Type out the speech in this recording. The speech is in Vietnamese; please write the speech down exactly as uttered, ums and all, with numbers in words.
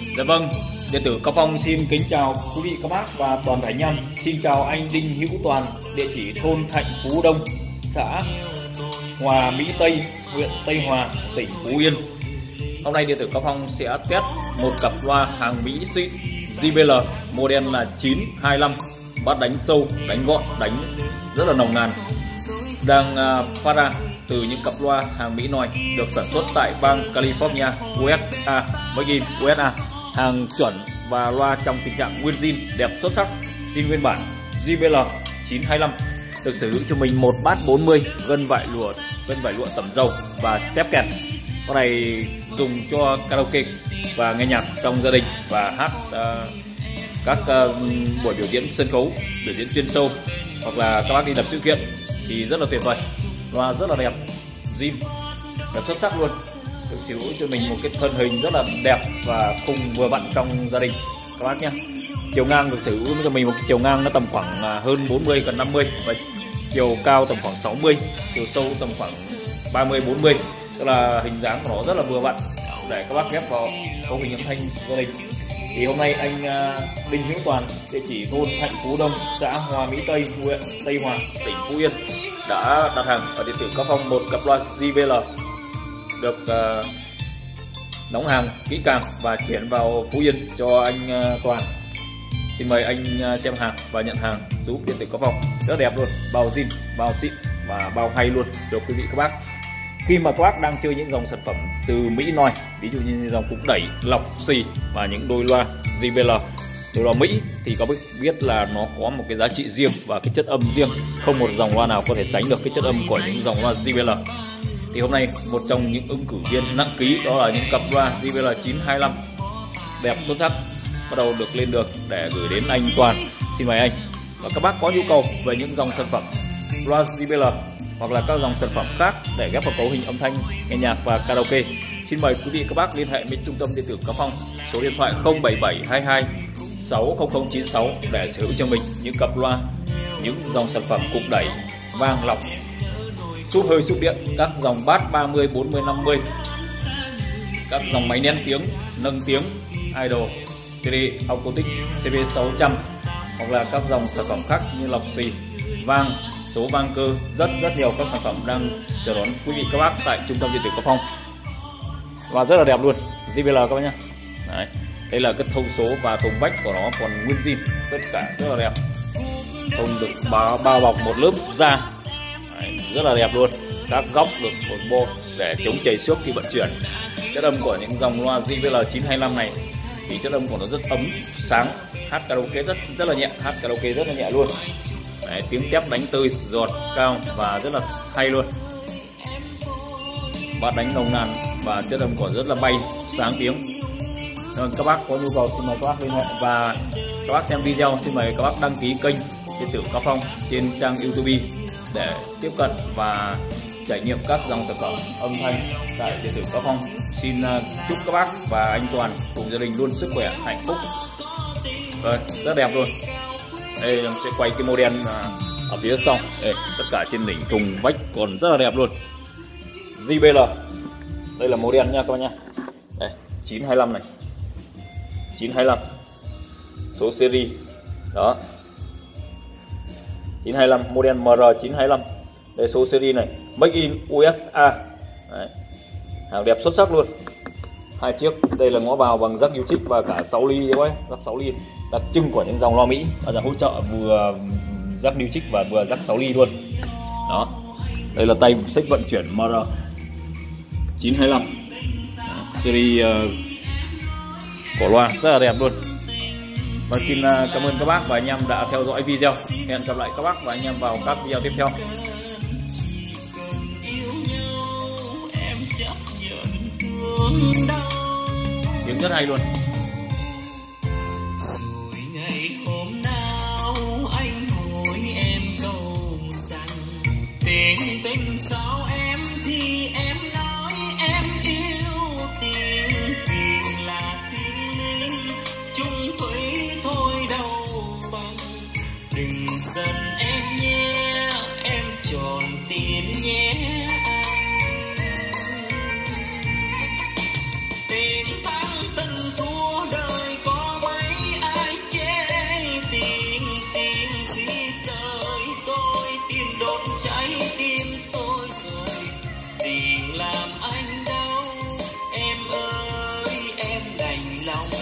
Dạ vâng, điện tử Cao Phong xin kính chào quý vị các bác và toàn thể anh em. Xin chào anh Đinh Hữu Toàn, địa chỉ thôn Thạnh Phú Đông, xã Hòa Mỹ Tây, huyện Tây Hòa, tỉnh Phú Yên. Hôm nay điện tử Cao Phong sẽ test một cặp loa hàng Mỹ xịn J B L model là chín hai lăm, bass đánh sâu, đánh gọn, đánh rất là nồng nàn, đang phát ra từ những cặp loa hàng Mỹ nòi được sản xuất tại bang California, u ét a, Made in u ét a. Hàng chuẩn và loa trong tình trạng nguyên zin đẹp xuất sắc, zin nguyên bản J B L chín hai lăm. Được sử dụng cho mình một bass bốn mươi, gân vải lụa, gân vải lụa tẩm dầu và tép kèn. Con này dùng cho karaoke và nghe nhạc trong gia đình và hát uh, các uh, buổi biểu diễn sân khấu, biểu diễn chuyên show, hoặc là các bác đi làm sự kiện thì rất là tuyệt vời. Loa rất là đẹp, zin đẹp xuất sắc luôn. Được sử dụng cho mình một cái thân hình rất là đẹp và khung vừa vặn trong gia đình các bác nhé. Chiều ngang được sử dụng cho mình một cái chiều ngang nó tầm khoảng hơn bốn mươi gần năm mươi, và chiều cao tầm khoảng sáu mươi, chiều sâu tầm khoảng ba mươi bốn mươi, tức là hình dáng của nó rất là vừa vặn để các bác ghép vào cấu hình âm thanh gia đình. Thì hôm nay anh Đinh Hữu Toàn, địa chỉ thôn Thạnh Phú Đông, xã Hòa Mỹ Tây, huyện Tây Hòa, tỉnh Phú Yên, đã đặt hàng ở điện tử Cao Phong một cặp loa J B L được uh, đóng hàng kỹ càng và chuyển vào Phú Yên cho anh uh, Toàn. Xin mời anh uh, xem hàng và nhận hàng giúp điện tử Cao Phong. Rất đẹp luôn, bao zin, bao xịn và bao hay luôn cho quý vị các bác. Khi mà các bác đang chơi những dòng sản phẩm từ Mỹ nòi, ví dụ như dòng cục đẩy, lọc, xì và những đôi loa J B L từ loa Mỹ, thì có biết là nó có một cái giá trị riêng và cái chất âm riêng. Không một dòng loa nào có thể sánh được cái chất âm của những dòng loa J B L. Thì hôm nay một trong những ứng cử viên nặng ký đó là những cặp loa J B L chín hai lăm đẹp xuất sắc bắt đầu được lên được để gửi đến anh Toàn. Xin mời anh. Và các bác có nhu cầu về những dòng sản phẩm loa J B L hoặc là các dòng sản phẩm khác để ghép vào cấu hình âm thanh nghe nhạc và karaoke, xin mời quý vị các bác liên hệ với trung tâm điện tử Cao Phong, số điện thoại không bảy bảy hai hai sáu không không chín sáu để sở hữu cho mình những cặp loa, những dòng sản phẩm cục đẩy, vang, lọc, súp hơi, súp điện, các dòng bass ba mươi, bốn mươi, năm mươi, các dòng máy nén tiếng, nâng tiếng, idol, tê đê, acoustic, C B sáu trăm, hoặc là các dòng sản phẩm khác như lọc xì, vang, số vang cơ, rất rất nhiều các sản phẩm đang chờ đón quý vị các bác tại trung tâm điện tử Cao Phong. Và rất là đẹp luôn, J B L các bác nhé. Đấy, đây là cái thông số và thùng vách của nó còn nguyên zin, tất cả rất là đẹp. Thùng được bao, bao bọc một lớp da, đấy, rất là đẹp luôn. Các góc được một bộ để chống chảy xước khi vận chuyển. Chất âm của những dòng loa J B L chín hai lăm này thì chất âm của nó rất ấm, sáng, hát karaoke rất rất là nhẹ, hát karaoke rất là nhẹ luôn. Đấy, tiếng tép đánh tơi, giọt, cao và rất là hay luôn. Bass đánh nồng nàn và chất âm của rất là bay, sáng tiếng. Nên các bác có nhu cầu xin mời các bác liên hệ, và các bác xem video xin mời các bác đăng ký kênh điện tử Cao Phong trên trang YouTube để tiếp cận và trải nghiệm các dòng sản phẩm âm thanh tại điện tử Cao Phong. Xin chúc các bác và anh Toàn cùng gia đình luôn sức khỏe, hạnh phúc. Rồi, rất đẹp luôn. Đây em sẽ quay cái model ở phía sau. Đây, tất cả trên đỉnh thùng vách còn rất là đẹp luôn. J B L. Đây là model nha các bác nha. Đây, chín hai lăm này. chín hai lăm. Số series. Đó. chín hai lăm, model M R chín hai lăm. Đây số series này, Made in u ét a. Đấy. Hàng đẹp xuất sắc luôn. Hai chiếc, đây là ngõ vào bằng jack u chích và cả sáu ly đấy, jack sáu ly, đặc trưng của những dòng loa Mỹ, và hỗ trợ vừa jack u chích và vừa jack sáu ly luôn. Đó. Đây là tay xích vận chuyển M R chín hai lăm. Series uh, của loa rất là đẹp luôn. Và xin uh, cảm ơn các bác và anh em đã theo dõi video. Hẹn gặp lại các bác và anh em vào các video tiếp theo. Tiếng rất hay luôn. Rồi ngày hôm nào anh hỏi em câu rằng tình tình sao em, thì em nói em yêu tiền, tiền là tiền chung thủy thôi đâu bằng. Đừng giận em nhé, em tròn tiền nhé. Tình tăng tình thua lòng